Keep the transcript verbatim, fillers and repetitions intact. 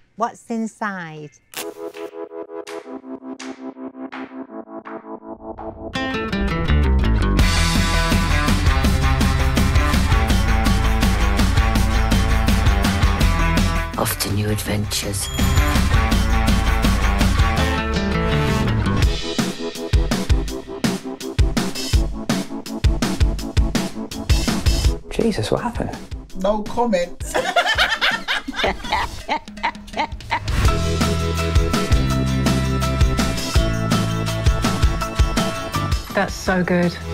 What's inside? Off to new adventures. Jesus, what happened? No comment. That's so good.